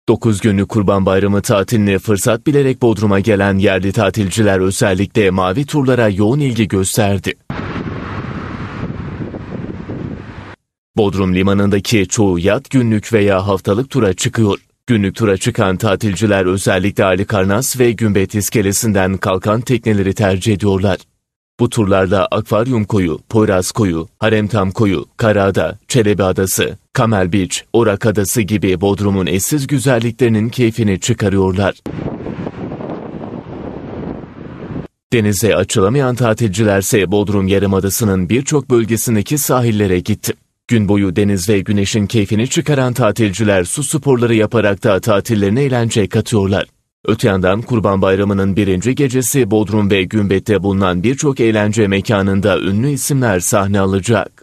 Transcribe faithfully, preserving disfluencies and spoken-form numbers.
dokuz günlük Kurban Bayramı tatiline fırsat bilerek Bodrum'a gelen yerli tatilciler özellikle mavi turlara yoğun ilgi gösterdi. Bodrum limanındaki çoğu yat günlük veya haftalık tura çıkıyor. Günlük tura çıkan tatilciler özellikle Halikarnas ve Gümbet iskelesinden kalkan tekneleri tercih ediyorlar. Bu turlarla Akvaryum Koyu, Poyraz Koyu, Haremtam Koyu, Karaada, Çelebi Adası, Camel Beach, Orak Adası gibi Bodrum'un eşsiz güzelliklerinin keyfini çıkarıyorlar. Denize açılamayan tatilcilerse Bodrum Yarımadası'nın birçok bölgesindeki sahillere gitti. Gün boyu deniz ve güneşin keyfini çıkaran tatilciler su sporları yaparak da tatillerine eğlence katıyorlar. Öte yandan Kurban Bayramı'nın birinci gecesi Bodrum ve Gümbet'te bulunan birçok eğlence mekanında ünlü isimler sahne alacak.